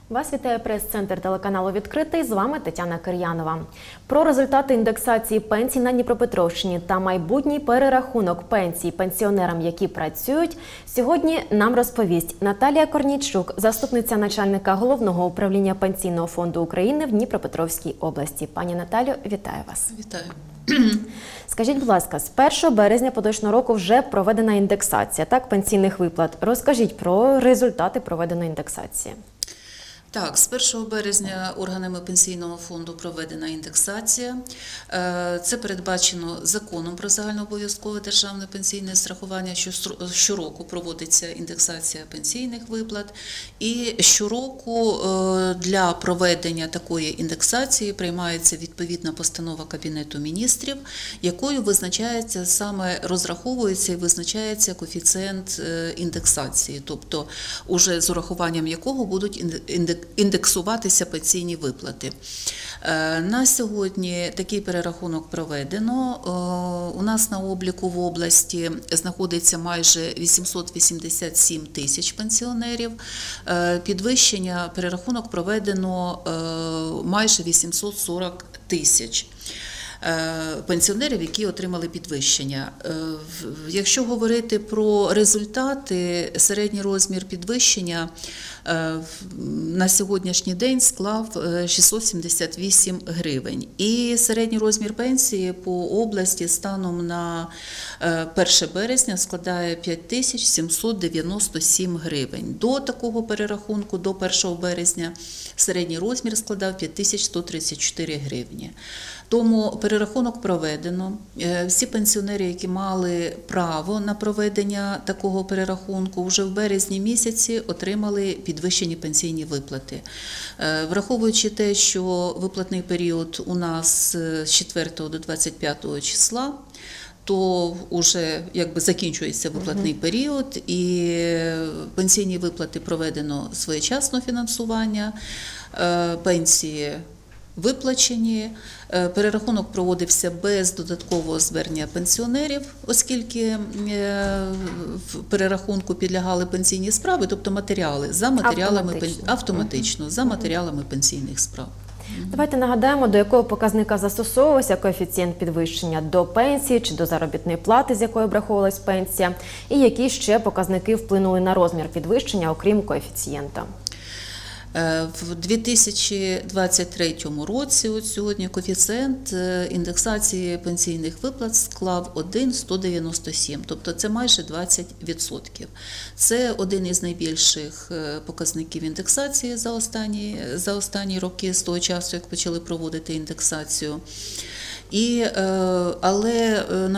Вас вітає прес-центр телеканалу «Відкритий». З вами Тетяна Кир'янова. Про результати індексації пенсій на Дніпропетровщині та майбутній перерахунок пенсій пенсіонерам, які працюють, сьогодні нам розповість Наталія Корнійчук, заступниця начальника Головного управління Пенсійного фонду України в Дніпропетровській області. Пані Наталю, вітаю вас. Вітаю. Скажіть, будь ласка, з 1 березня поточного року вже проведена індексація, пенсійних виплат. Розкажіть про результати проведеної індексації. Так, з 1 березня органами Пенсійного фонду проведена індексація. Це передбачено Законом про загальнообов'язкове державне пенсійне страхування, що щороку проводиться індексація пенсійних виплат. І щороку для проведення такої індексації приймається відповідна постанова Кабінету міністрів, якою визначається, саме розраховується і визначається коефіцієнт індексації, тобто уже з урахуванням якого будуть індексуватися пенсійні виплати. На сьогодні такий перерахунок проведено. У нас на обліку в області знаходиться майже 887 тисяч пенсіонерів. Підвищення, перерахунок проведено майже 840 тисяч пенсіонерів, які отримали підвищення. Якщо говорити про результати, середній розмір підвищення на сьогоднішній день склав 678 гривень. І середній розмір пенсії по області станом на 1 березня складає 5797 гривень. До такого перерахунку, до 1 березня, середній розмір складав 5134 гривні. Тому перерахунок проведено. Всі пенсіонери, які мали право на проведення такого перерахунку, вже в березні місяці отримали підвищені пенсійні виплати. Враховуючи те, що виплатний період у нас з 4 до 25 числа, то вже закінчується виплатний період, і пенсійні виплати проведено своєчасно фінансування, пенсії виплачені. Перерахунок проводився без додаткового звернення пенсіонерів, оскільки в перерахунку підлягали пенсійні справи, тобто матеріали за матеріалами автоматично за матеріалами пенсійних справ. Давайте нагадаємо, до якого показника застосовувався коефіцієнт підвищення: до пенсії чи до заробітної плати, з якої обраховувалась пенсія, і які ще показники вплинули на розмір підвищення, окрім коефіцієнта. В 2023 році, от сьогодні, коефіцієнт індексації пенсійних виплат склав 1,197, тобто це майже 20%. Це один із найбільших показників індексації за останні роки, з того часу, як почали проводити індексацію. Але на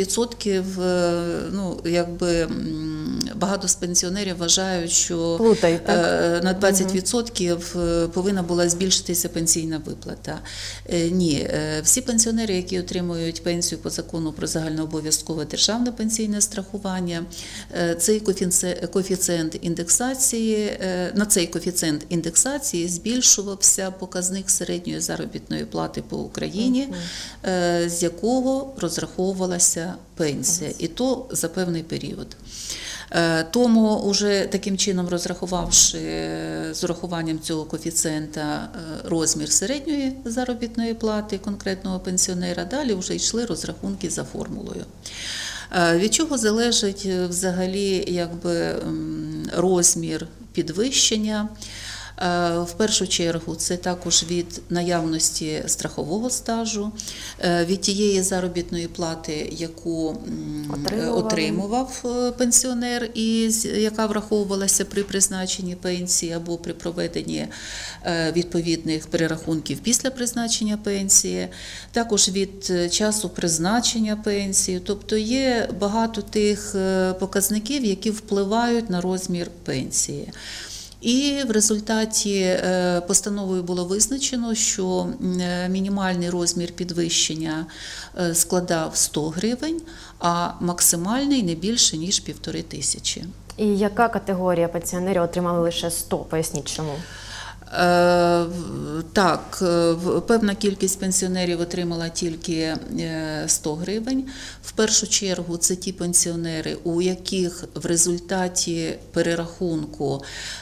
20% багато з пенсіонерів вважають, що на 20% повинна була збільшитися пенсійна виплата. Ні, всі пенсіонери, які отримують пенсію по закону про загальнообов'язкове державне пенсійне страхування, цей коефіцієнт індексації, на цей коефіцієнт індексації збільшувався показник середньої заробітної плати по Україні, з якого розраховувалася пенсія, і то за певний період. Тому вже таким чином, розрахувавши з урахуванням цього коефіцієнта розмір середньої заробітної плати конкретного пенсіонера, далі вже йшли розрахунки за формулою. Від чого залежить взагалі розмір підвищення? В першу чергу це також від наявності страхового стажу, від тієї заробітної плати, яку отримував пенсіонер, і яка враховувалася при призначенні пенсії або при проведенні відповідних перерахунків після призначення пенсії, також від часу призначення пенсії. Тобто є багато тих показників, які впливають на розмір пенсії. І в результаті постановою було визначено, що мінімальний розмір підвищення складав 100 гривень, а максимальний не більше, ніж 1500. І яка категорія пенсіонерів отримали лише 100? Поясніть, чому? Так, певна кількість пенсіонерів отримала тільки 100 гривень. В першу чергу це ті пенсіонери, у яких в результаті перерахунку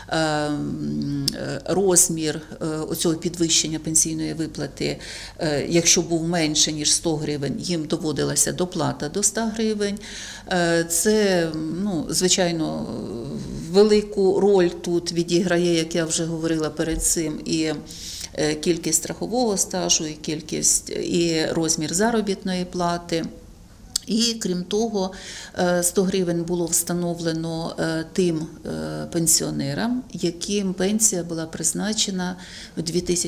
розмір оцього підвищення пенсійної виплати, якщо був менше, ніж 100 гривень, їм доводилася доплата до 100 гривень. Це, звичайно, велику роль тут відіграє, як я вже говорила перед цим, і кількість страхового стажу, і розмір заробітної плати. І, крім того, 100 гривень було встановлено тим пенсіонерам, яким пенсія була призначена в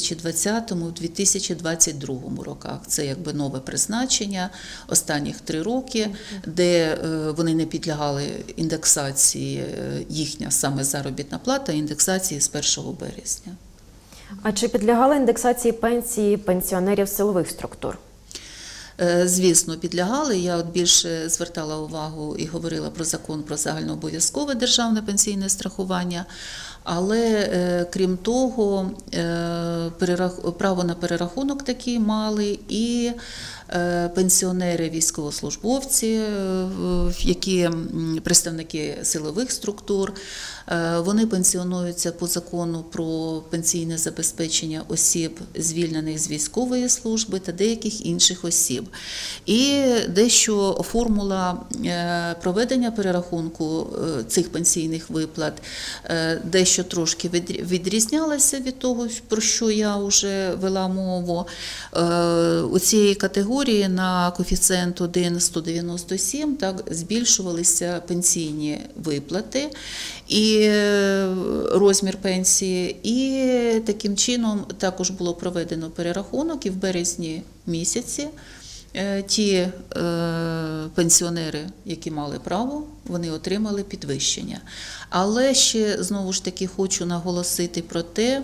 2020-2022 роках. Це якби нове призначення останніх 3 роки, де вони не підлягали індексації, їхня саме заробітна плата, індексації з 1 березня. А чи підлягала індексації пенсії пенсіонерів силових структур? Звісно, підлягали. Я більше звертала увагу і говорила про закон про загальнообов'язкове державне пенсійне страхування. Але, крім того, право на перерахунок такий мали і пенсіонери, військовослужбовці, які представники силових структур. Вони пенсіонуються по закону про пенсійне забезпечення осіб, звільнених з військової служби та деяких інших осіб. І дещо формула проведення перерахунку цих пенсійних виплат дещо трошки відрізнялася від того, про що я вже вела мову. У цієї категорії на коефіцієнт 1,197 так збільшувалися пенсійні виплати і розмір пенсії, і таким чином також було проведено перерахунок, і в березні місяці ті пенсіонери, які мали право, вони отримали підвищення. Але ще, знову ж таки, хочу наголосити про те,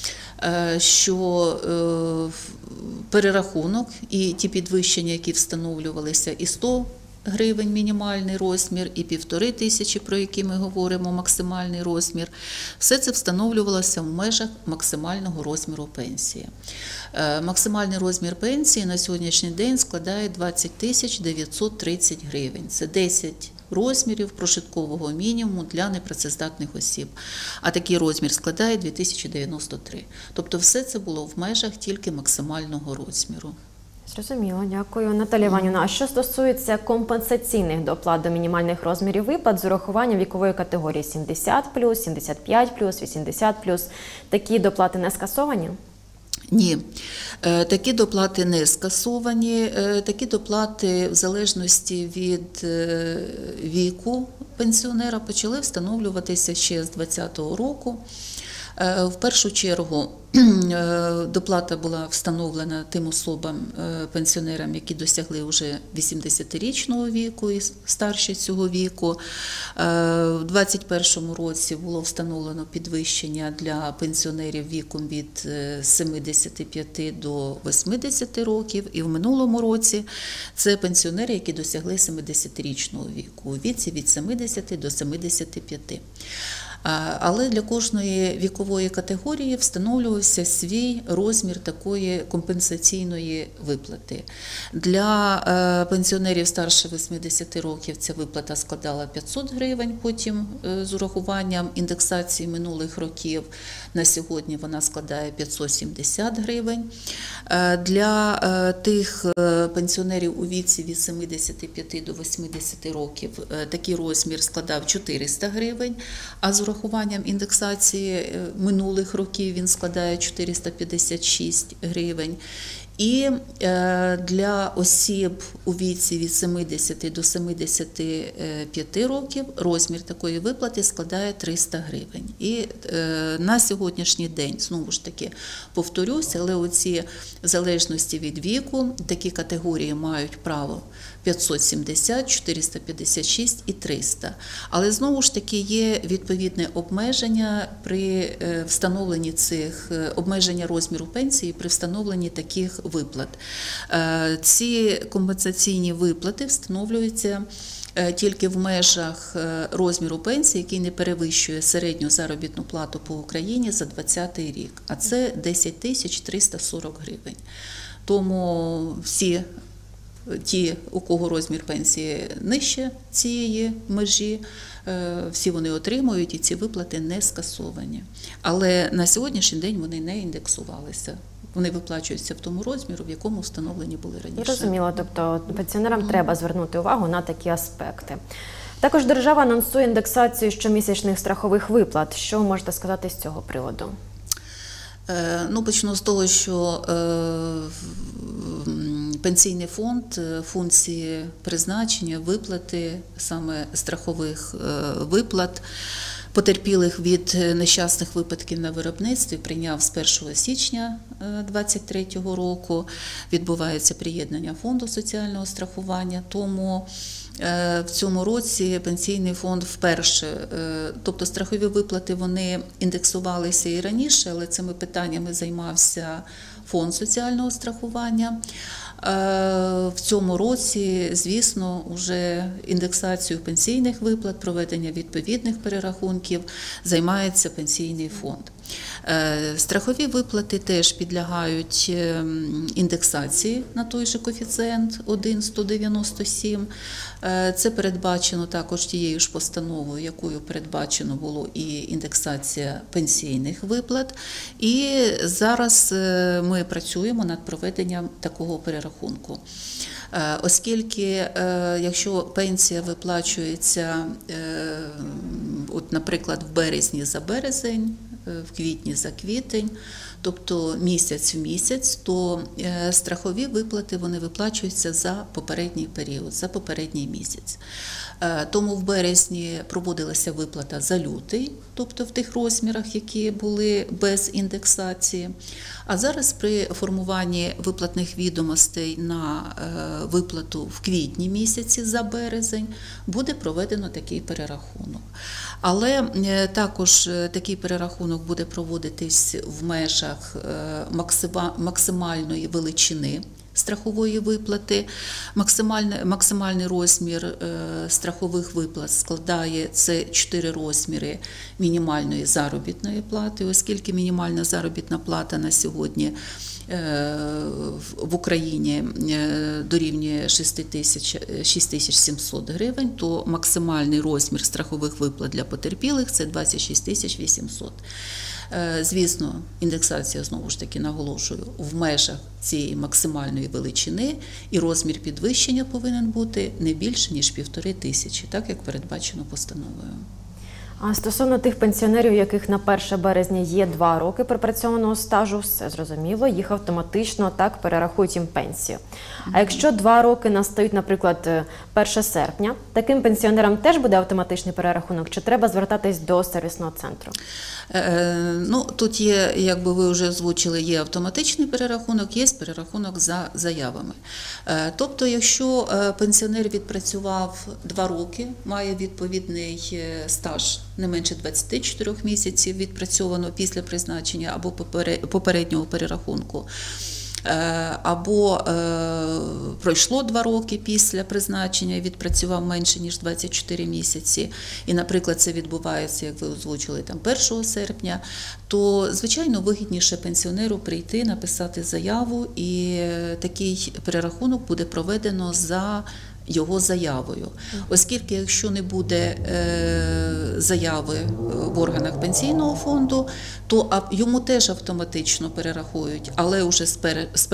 що перерахунок і ті підвищення, які встановлювалися, і 100 гривень мінімальний розмір, і 1500, про які ми говоримо, максимальний розмір, все це встановлювалося в межах максимального розміру пенсії. Максимальний розмір пенсії на сьогоднішній день складає 20 930 гривень. Це 10 розмірів прожиткового мінімуму для непрацездатних осіб. А такий розмір складає 2093. Тобто все це було в межах тільки максимального розміру. Зрозуміло, дякую. Наталія Іванівна, а що стосується компенсаційних доплат до мінімальних розмірів виплат з урахуванням вікової категорії 70+, 75+, 80+, такі доплати не скасовані? Ні, такі доплати не скасовані. Такі доплати в залежності від віку пенсіонера почали встановлюватися ще з 2020 року. В першу чергу доплата була встановлена тим особам, пенсіонерам, які досягли вже 80-річного віку і старше цього віку. В 2021 році було встановлено підвищення для пенсіонерів віком від 75 до 80 років. І в минулому році це пенсіонери, які досягли 70-річного віку, у віці від 70 до 75. Але для кожної вікової категорії встановлювався свій розмір такої компенсаційної виплати. Для пенсіонерів старше 80 років ця виплата складала 500 гривень, потім з урахуванням індексації минулих років на сьогодні вона складає 570 гривень. Для тих пенсіонерів у віці від 75 до 80 років такий розмір складав 400 гривень, а з урахуванням індексації минулих років він складає 456 гривень. І для осіб у віці від 70 до 75 років розмір такої виплати складає 300 гривень. І на сьогоднішній день, знову ж таки, повторюся, але оці в залежності від віку, такі категорії мають право 570, 456 і 300. Але знову ж таки є відповідне обмеження при встановленні обмеження розміру пенсії при встановленні таких виплат. Ці компенсаційні виплати встановлюються тільки в межах розміру пенсії, який не перевищує середню заробітну плату по Україні за 2020 рік, а це 10 340 гривень. Тому всі ті, у кого розмір пенсії нижче цієї межі, всі вони отримують, і ці виплати не скасовані. Але на сьогоднішній день вони не індексувалися. Вони виплачуються в тому розміру, в якому встановлені були раніше. Зрозуміло, тобто пенсіонерам треба звернути увагу на такі аспекти. Також держава анонсує індексацію щомісячних страхових виплат. Що можете сказати з цього приводу? Почну з того, що Пенсійний фонд, функції призначення, виплати, саме страхових виплат, потерпілих від нещасних випадків на виробництві, прийняв з 1 січня 2023 року. Відбувається приєднання фонду соціального страхування, тому в цьому році Пенсійний фонд вперше, тобто страхові виплати, вони індексувалися і раніше, але цими питаннями займався фонд соціального страхування. В цьому році, звісно, вже індексацією пенсійних виплат, проведення відповідних перерахунків займається Пенсійний фонд. Страхові виплати теж підлягають індексації на той же коефіцієнт 1,197. Це передбачено також тією ж постановою, якою передбачено було і індексація пенсійних виплат. І зараз ми працюємо над проведенням такого перерахунку. Оскільки, якщо пенсія виплачується, наприклад, в березні за березень, в квітні за квітень, тобто місяць в місяць, то страхові виплати вони виплачуються за попередній період, за попередній місяць. Тому в березні проводилася виплата за лютий, тобто в тих розмірах, які були без індексації. А зараз при формуванні виплатних відомостей на виплату в квітні місяці за березень буде проведено такий перерахунок. Але також такий перерахунок буде проводитись в межах максимальної величини страхової виплати. Максимальний розмір страхових виплат складає це 4 розміри мінімальної заробітної плати, оскільки мінімальна заробітна плата на сьогодні в Україні дорівнює 6700 гривень, то максимальний розмір страхових виплат для потерпілих – це 26 800. Звісно, індексація, знову ж таки, наголошую, в межах цієї максимальної величини, і розмір підвищення повинен бути не більше, ніж 1500, так як передбачено постановою. А стосовно тих пенсіонерів, у яких на 1 березня є 2 роки пропрацьованого стажу, все зрозуміло, їх автоматично так перерахують їм пенсію. А якщо 2 роки настають, наприклад, 1 серпня, таким пенсіонерам теж буде автоматичний перерахунок, чи треба звертатись до сервісного центру? Тут є, як би ви вже озвучили, є автоматичний перерахунок, є перерахунок за заявами. Тобто, якщо пенсіонер відпрацював 2 роки, має відповідний стаж, не менше 24 місяців відпрацьовано після призначення або попереднього перерахунку, або пройшло 2 роки після призначення і відпрацював менше, ніж 24 місяці, і, наприклад, це відбувається, як ви озвучили, 1 серпня, то, звичайно, вигідніше пенсіонеру прийти, написати заяву, і такий перерахунок буде проведено за його заявою. Оскільки, якщо не буде заяви в органах пенсійного фонду, то йому теж автоматично перерахують, але вже з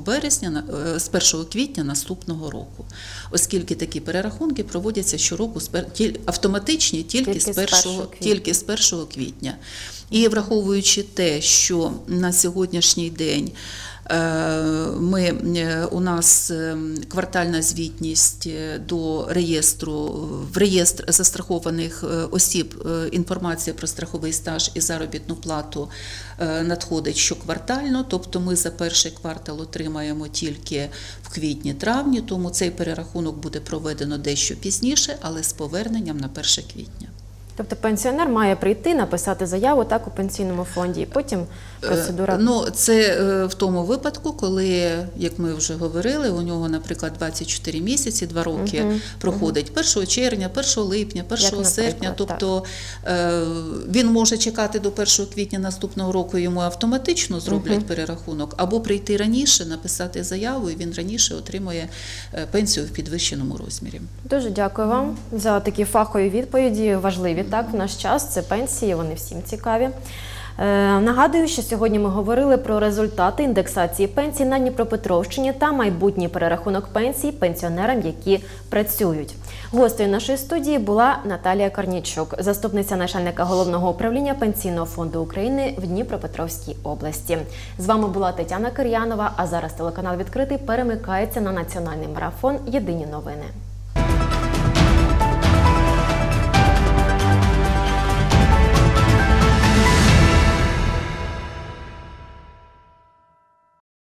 1 квітня наступного року. Оскільки такі перерахунки проводяться щороку автоматичні тільки з 1 квітня. І враховуючи те, що на сьогоднішній день у нас квартальна звітність в реєстр застрахованих осіб, інформація про страховий стаж і заробітну плату надходить щоквартально, тобто ми за перший квартал отримаємо тільки в квітні-травні, тому цей перерахунок буде проведено дещо пізніше, але з поверненням на 1 квітня. Тобто пенсіонер має прийти, написати заяву так у пенсійному фонді, і потім процедура. Ну, це в тому випадку, коли, як ми вже говорили, у нього, наприклад, 24 місяці, 2 роки проходить 1 червня, 1 липня, 1 серпня, тобто він може чекати до 1 квітня наступного року, йому автоматично зроблять перерахунок, або прийти раніше, написати заяву, і він раніше отримує пенсію в підвищеному розмірі. Дуже дякую вам за такі фахові відповіді, важливі так в наш час. Це пенсії, вони всім цікаві. Нагадую, що сьогодні ми говорили про результати індексації пенсій на Дніпропетровщині та майбутній перерахунок пенсій пенсіонерам, які працюють. Гостею нашої студії була Наталія Корнійчук, заступниця начальника Головного управління Пенсійного фонду України в Дніпропетровській області. З вами була Тетяна Кир'янова, а зараз телеканал «Відкритий» перемикається на національний марафон «Єдині новини».